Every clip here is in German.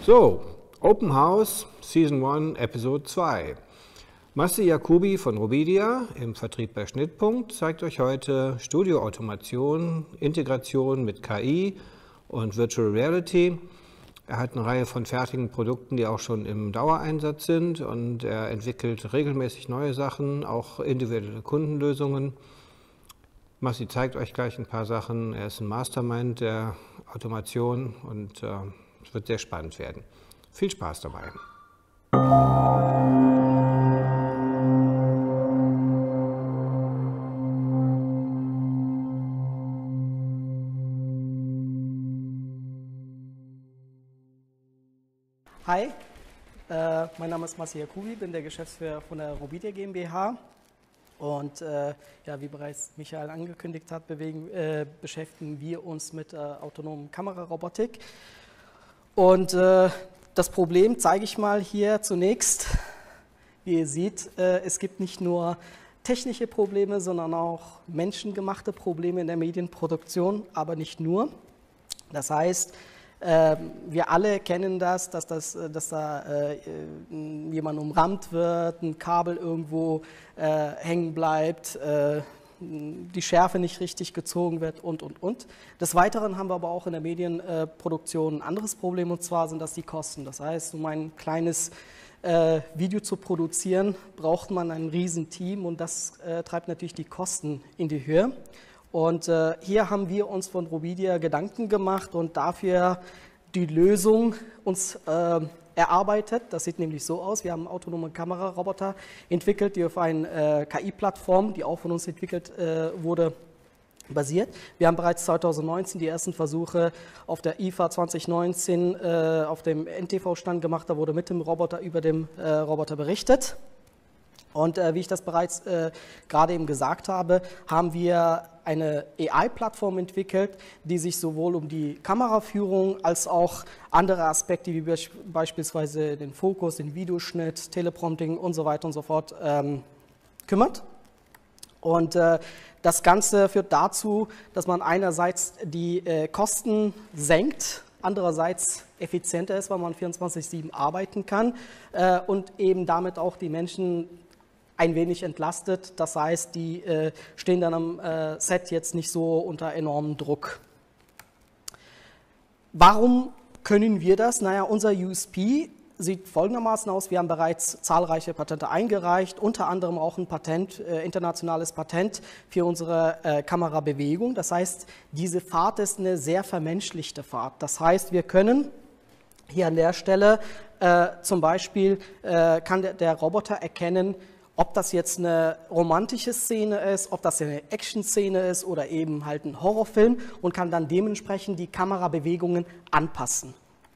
So, Open House Season 1 Episode 2. Massi Yakubi von Robidia im Vertrieb bei Schnittpunkt zeigt euch heute Studio-Automation, Integration mit KI und Virtual Reality. Er hat eine Reihe von fertigen Produkten, die auch schon im Dauereinsatz sind, und er entwickelt regelmäßig neue Sachen, auch individuelle Kundenlösungen. Massi zeigt euch gleich ein paar Sachen. Er ist ein Mastermind der Automation und es wird sehr spannend werden. Viel Spaß dabei. Hi, mein Name ist Massi Yakubi, bin der Geschäftsführer von der Robidia GmbH. Und ja, wie bereits Michael angekündigt hat, beschäftigen wir uns mit autonomen Kamerarobotik. Und das Problem zeige ich mal hier zunächst. Wie ihr seht, es gibt nicht nur technische Probleme, sondern auch menschengemachte Probleme in der Medienproduktion, aber nicht nur. Das heißt, wir alle kennen das, dass da jemand umrammt wird, ein Kabel irgendwo hängen bleibt, die Schärfe nicht richtig gezogen wird und. Des Weiteren haben wir aber auch in der Medienproduktion ein anderes Problem, und zwar sind das die Kosten. Das heißt, um ein kleines Video zu produzieren, braucht man ein Riesenteam, und das treibt natürlich die Kosten in die Höhe. Und hier haben wir uns von Robidia Gedanken gemacht und dafür die Lösung uns erarbeitet. Das sieht nämlich so aus: Wir haben autonome Kameraroboter entwickelt, die auf einer KI-Plattform, die auch von uns entwickelt wurde, basiert. Wir haben bereits 2019 die ersten Versuche auf der IFA 2019 auf dem NTV-Stand gemacht. Da wurde mit dem Roboter über den Roboter berichtet. Und wie ich das bereits gerade eben gesagt habe, haben wir eine AI-Plattform entwickelt, die sich sowohl um die Kameraführung als auch andere Aspekte wie beispielsweise den Fokus, den Videoschnitt, Teleprompting und so weiter und so fort kümmert. Und das Ganze führt dazu, dass man einerseits die Kosten senkt, andererseits effizienter ist, weil man 24/7 arbeiten kann und eben damit auch die Menschen ein wenig entlastet. Das heißt, die stehen dann am Set jetzt nicht so unter enormem Druck. Warum können wir das? Naja, unser USP sieht folgendermaßen aus: Wir haben bereits zahlreiche Patente eingereicht, unter anderem auch ein Patent, internationales Patent für unsere Kamerabewegung. Das heißt, diese Fahrt ist eine sehr vermenschlichte Fahrt. Das heißt, wir können hier an der Stelle zum Beispiel, kann der Roboter erkennen, ob das jetzt eine romantische Szene ist, ob das eine Action-Szene ist oder eben halt ein Horrorfilm, und kann dann dementsprechend die Kamerabewegungen anpassen.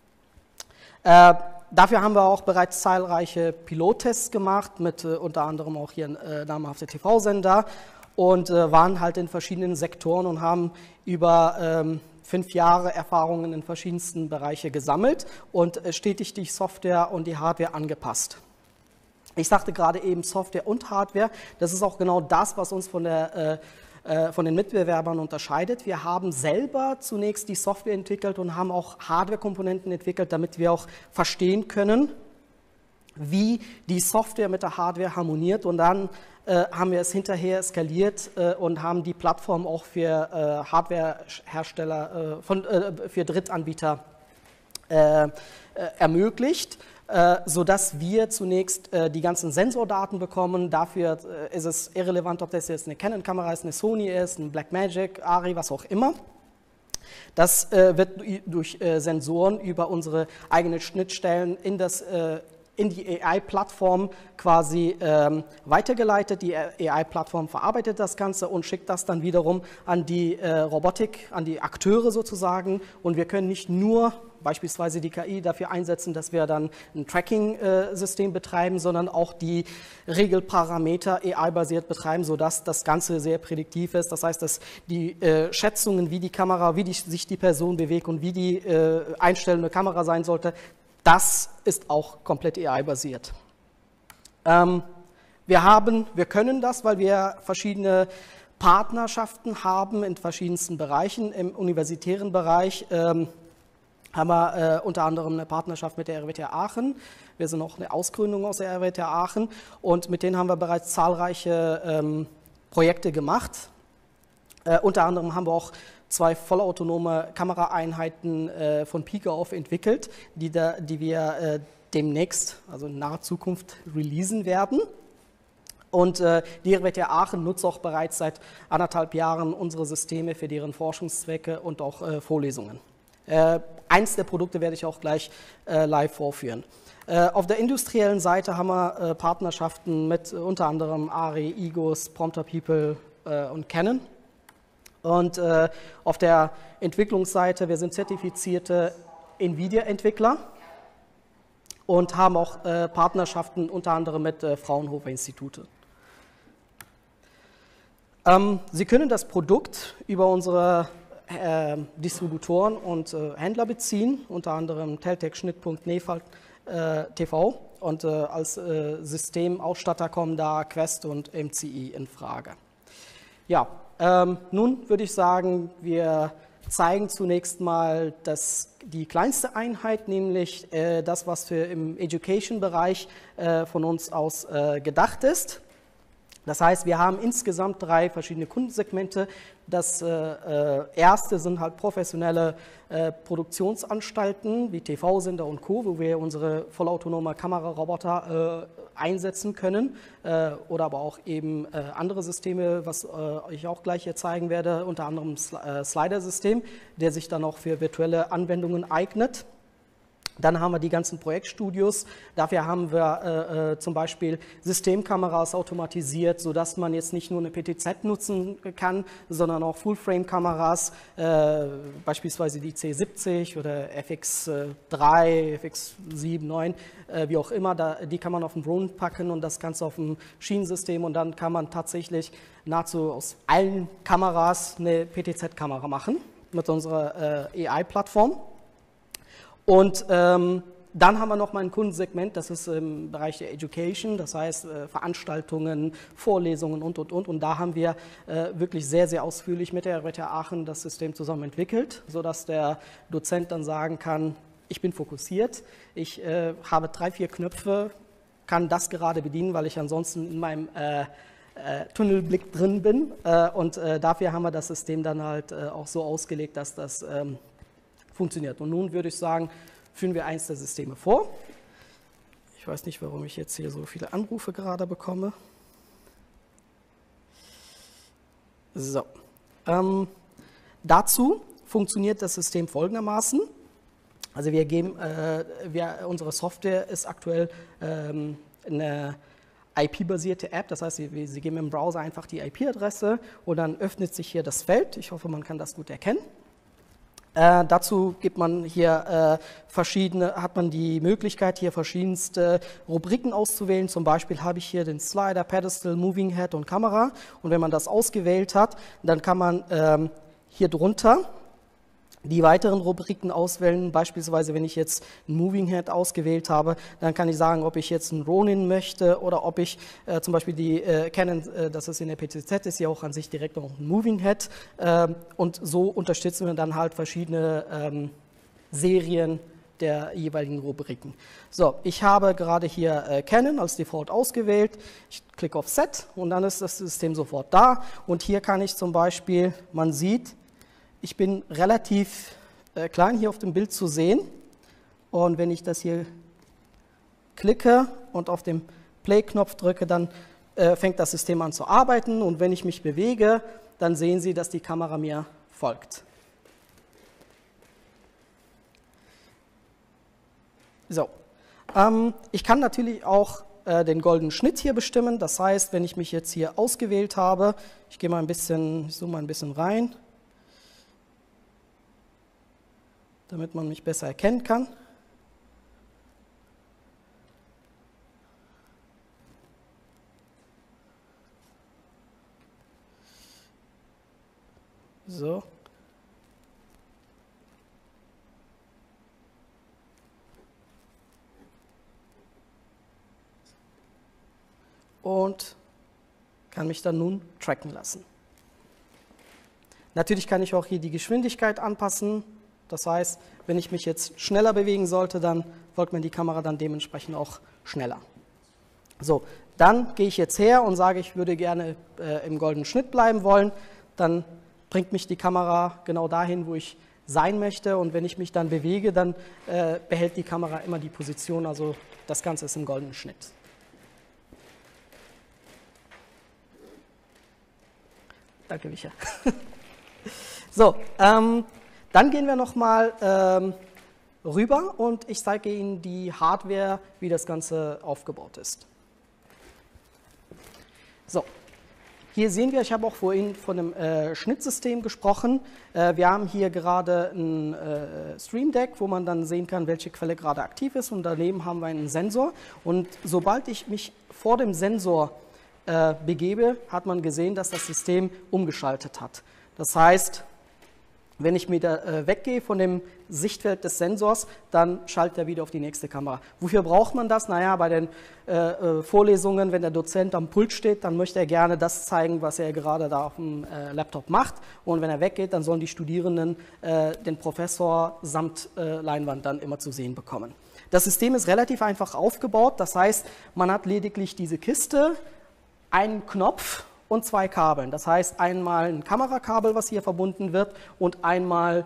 Dafür haben wir auch bereits zahlreiche Pilottests gemacht, mit unter anderem auch hier namhafte TV-Sender, und waren halt in verschiedenen Sektoren und haben über 5 Jahre Erfahrungen in verschiedensten Bereichen gesammelt und stetig die Software und die Hardware angepasst. Ich sagte gerade eben Software und Hardware. Das ist auch genau das, was uns von den Mitbewerbern unterscheidet. Wir haben selber zunächst die Software entwickelt und haben auch Hardware-Komponenten entwickelt, damit wir auch verstehen können, wie die Software mit der Hardware harmoniert. Und dann haben wir es hinterher skaliert und haben die Plattform auch für Hardwarehersteller, für Drittanbieter ermöglicht, sodass wir zunächst die ganzen Sensordaten bekommen. Dafür ist es irrelevant, ob das jetzt eine Canon-Kamera ist, eine Sony ist, ein Blackmagic, Arri, was auch immer. Das wird durch Sensoren über unsere eigenen Schnittstellen in die AI-Plattform quasi weitergeleitet. Die AI-Plattform verarbeitet das Ganze und schickt das dann wiederum an die Robotik, an die Akteure sozusagen. Und wir können nicht nur beispielsweise die KI dafür einsetzen, dass wir dann ein Tracking-System betreiben, sondern auch die Regelparameter AI-basiert betreiben, sodass das Ganze sehr prädiktiv ist. Das heißt, dass die Schätzungen, wie die Kamera, sich die Person bewegt und wie die einstellende Kamera sein sollte, das ist auch komplett AI-basiert. Wir können das, weil wir verschiedene Partnerschaften haben in verschiedensten Bereichen. Im universitären Bereich haben wir unter anderem eine Partnerschaft mit der RWTH Aachen. Wir sind auch eine Ausgründung aus der RWTH Aachen und mit denen haben wir bereits zahlreiche Projekte gemacht. Unter anderem haben wir auch 2 vollautonome Kameraeinheiten von Pike auf entwickelt, die wir demnächst, also in naher Zukunft, releasen werden. Und die RWTH Aachen nutzt auch bereits seit 1,5 Jahren unsere Systeme für deren Forschungszwecke und auch Vorlesungen. Eins der Produkte werde ich auch gleich live vorführen. Auf der industriellen Seite haben wir Partnerschaften mit unter anderem ARRI, IGOS, Prompter People und Canon. Und auf der Entwicklungsseite, wir sind zertifizierte NVIDIA-Entwickler und haben auch Partnerschaften unter anderem mit Fraunhofer-Institute. Sie können das Produkt über unsere Distributoren und Händler beziehen, unter anderem Teltec, Schnittpunkt, Nefalt TV und als Systemausstatter kommen da Quest und MCI in Frage. Ja, nun würde ich sagen, wir zeigen zunächst mal die kleinste Einheit, nämlich das, was im Education-Bereich von uns aus gedacht ist. Das heißt, wir haben insgesamt 3 verschiedene Kundensegmente. Das erste sind halt professionelle Produktionsanstalten wie TV-Sender und Co., wo wir unsere vollautonome Kameraroboter einsetzen können oder aber auch eben andere Systeme, was ich auch gleich hier zeigen werde, unter anderem Slider-System, der sich dann auch für virtuelle Anwendungen eignet. Dann haben wir die ganzen Projektstudios. Dafür haben wir zum Beispiel Systemkameras automatisiert, sodass man jetzt nicht nur eine PTZ nutzen kann, sondern auch Full-Frame-Kameras, beispielsweise die C70 oder FX3, FX7, 9, wie auch immer. Die kann man auf den Drone packen und das Ganze auf ein Schienensystem und dann kann man tatsächlich nahezu aus allen Kameras eine PTZ-Kamera machen mit unserer AI-Plattform. Und dann haben wir noch mal ein Kundensegment, das ist im Bereich der Education, das heißt Veranstaltungen, Vorlesungen und. Und da haben wir wirklich sehr, sehr ausführlich mit der RWTH Aachen das System zusammen entwickelt, sodass der Dozent dann sagen kann, ich bin fokussiert, ich habe 3, 4 Knöpfe, kann das gerade bedienen, weil ich ansonsten in meinem Tunnelblick drin bin. Und dafür haben wir das System dann halt auch so ausgelegt, dass das funktioniert. Und nun würde ich sagen, führen wir eins der Systeme vor. Ich weiß nicht, warum ich jetzt hier so viele Anrufe gerade bekomme. So. Dazu funktioniert das System folgendermaßen. Also unsere Software ist aktuell eine IP-basierte App, das heißt, Sie geben im Browser einfach die IP-Adresse und dann öffnet sich hier das Feld. Ich hoffe, man kann das gut erkennen. Dazu gibt man hier hat man die Möglichkeit, hier verschiedenste Rubriken auszuwählen. Zum Beispiel habe ich hier den Slider, Pedestal, Moving Head und Kamera. Und wenn man das ausgewählt hat, dann kann man hier drunter die weiteren Rubriken auswählen. Beispielsweise, wenn ich jetzt ein Moving Head ausgewählt habe, dann kann ich sagen, ob ich jetzt einen Ronin möchte oder ob ich zum Beispiel die Canon, das ist in der PTZ, ist ja auch an sich direkt noch ein Moving Head. Und so unterstützen wir dann halt verschiedene Serien der jeweiligen Rubriken. So, ich habe gerade hier Canon als Default ausgewählt. Ich klicke auf Set und dann ist das System sofort da. Und hier kann ich zum Beispiel, man sieht, ich bin relativ klein hier auf dem Bild zu sehen und wenn ich das hier klicke und auf den Play-Knopf drücke, dann fängt das System an zu arbeiten und wenn ich mich bewege, dann sehen Sie, dass die Kamera mir folgt. So, ich kann natürlich auch den goldenen Schnitt hier bestimmen, das heißt, wenn ich mich jetzt hier ausgewählt habe, ich gehe mal ein bisschen, zoome mal ein bisschen rein, damit man mich besser erkennen kann. So. Und kann mich dann nun tracken lassen. Natürlich kann ich auch hier die Geschwindigkeit anpassen. Das heißt, wenn ich mich jetzt schneller bewegen sollte, dann folgt mir die Kamera dann dementsprechend auch schneller. So, dann gehe ich jetzt her und sage, ich würde gerne im goldenen Schnitt bleiben wollen. Dann bringt mich die Kamera genau dahin, wo ich sein möchte. Und wenn ich mich dann bewege, dann behält die Kamera immer die Position. Also das Ganze ist im goldenen Schnitt. Danke, Micha. So, dann gehen wir nochmal rüber und ich zeige Ihnen die Hardware, wie das Ganze aufgebaut ist. So, hier sehen wir, ich habe auch vorhin von einem Schnittsystem gesprochen. Wir haben hier gerade ein Stream Deck, wo man dann sehen kann, welche Quelle gerade aktiv ist, und daneben haben wir einen Sensor. Und sobald ich mich vor dem Sensor begebe, hat man gesehen, dass das System umgeschaltet hat. Das heißt, wenn ich wieder weggehe von dem Sichtfeld des Sensors, dann schaltet er wieder auf die nächste Kamera. Wofür braucht man das? Naja, bei den Vorlesungen, wenn der Dozent am Pult steht, dann möchte er gerne das zeigen, was er gerade da auf dem Laptop macht. Und wenn er weggeht, dann sollen die Studierenden den Professor samt Leinwand dann immer zu sehen bekommen. Das System ist relativ einfach aufgebaut. Das heißt, man hat lediglich diese Kiste, einen Knopf und zwei Kabeln. Das heißt, einmal ein Kamerakabel, was hier verbunden wird, und einmal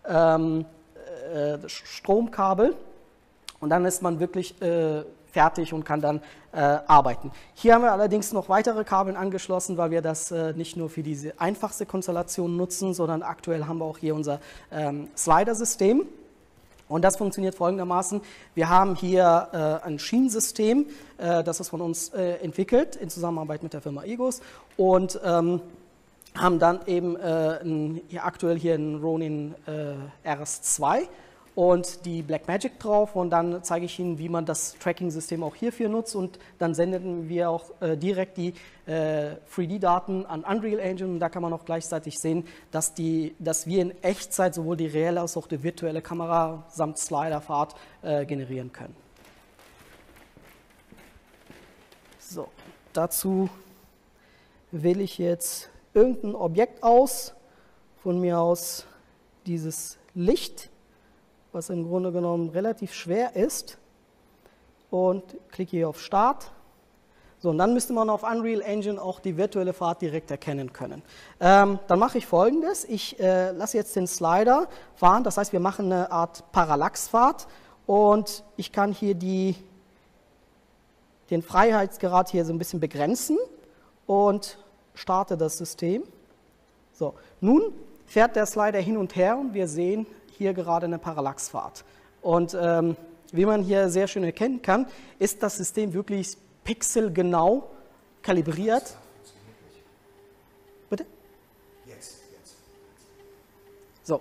Stromkabel. Und dann ist man wirklich fertig und kann dann arbeiten. Hier haben wir allerdings noch weitere Kabel angeschlossen, weil wir das nicht nur für diese einfachste Konstellation nutzen, sondern aktuell haben wir auch hier unser Slider-System. Und das funktioniert folgendermaßen: Wir haben hier ein Schienensystem, das ist von uns entwickelt in Zusammenarbeit mit der Firma EGOS, und haben dann eben aktuell hier einen Ronin RS2 und die Blackmagic drauf, und dann zeige ich Ihnen, wie man das Tracking-System auch hierfür nutzt, und dann senden wir auch direkt die 3D-Daten an Unreal Engine, und da kann man auch gleichzeitig sehen, dass wir in Echtzeit sowohl die reelle als auch die virtuelle Kamera samt Sliderfahrt generieren können. So, dazu wähle ich jetzt irgendein Objekt aus, von mir aus dieses Licht, was im Grunde genommen relativ schwer ist, und klicke hier auf Start. So, und dann müsste man auf Unreal Engine auch die virtuelle Fahrt direkt erkennen können. Dann mache ich Folgendes: Ich lasse jetzt den Slider fahren, das heißt, wir machen eine Art Parallaxfahrt, und ich kann hier den Freiheitsgrad hier so ein bisschen begrenzen und starte das System. So, nun fährt der Slider hin und her, und wir sehen hier gerade eine Parallaxfahrt. Und wie man hier sehr schön erkennen kann, ist das System wirklich pixelgenau kalibriert. Bitte? Jetzt. So.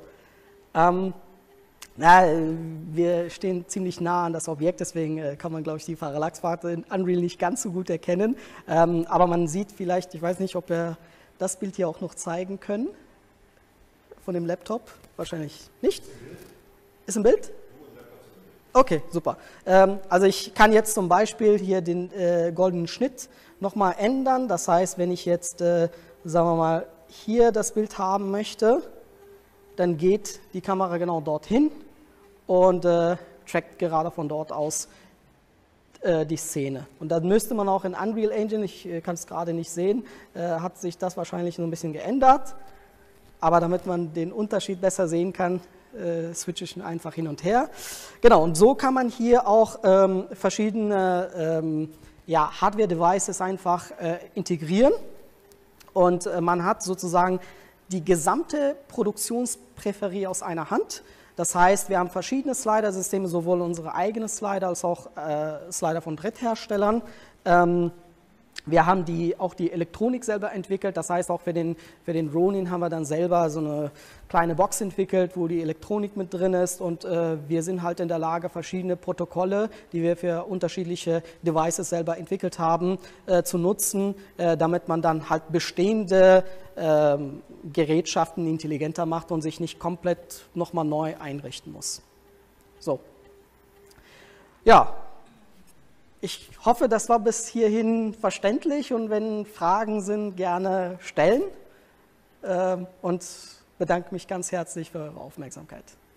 Wir stehen ziemlich nah an das Objekt, deswegen kann man, glaube ich, die Parallaxfahrt in Unreal nicht ganz so gut erkennen. Aber man sieht vielleicht, ich weiß nicht, ob wir das Bild hier auch noch zeigen können von dem Laptop. Wahrscheinlich nicht. Ist ein Bild? Okay, super. Also ich kann jetzt zum Beispiel hier den goldenen Schnitt nochmal ändern. Das heißt, wenn ich jetzt, sagen wir mal, hier das Bild haben möchte, dann geht die Kamera genau dorthin und trackt gerade von dort aus die Szene. Und dann müsste man auch in Unreal Engine, ich kann es gerade nicht sehen, hat sich das wahrscheinlich noch ein bisschen geändert. Aber damit man den Unterschied besser sehen kann, switche ich einfach hin und her. Genau, und so kann man hier auch verschiedene Hardware-Devices einfach integrieren. Und man hat sozusagen die gesamte Produktionspräferie aus einer Hand. Das heißt, wir haben verschiedene Slider-Systeme, sowohl unsere eigenen Slider als auch Slider von Drittherstellern. Wir haben auch die Elektronik selber entwickelt, das heißt, auch für den Ronin haben wir dann selber so eine kleine Box entwickelt, wo die Elektronik mit drin ist, und wir sind halt in der Lage, verschiedene Protokolle, die wir für unterschiedliche Devices selber entwickelt haben, zu nutzen, damit man dann halt bestehende Gerätschaften intelligenter macht und sich nicht komplett nochmal neu einrichten muss. So. Ja. Ich hoffe, das war bis hierhin verständlich, und wenn Fragen sind, gerne stellen, und bedanke mich ganz herzlich für eure Aufmerksamkeit.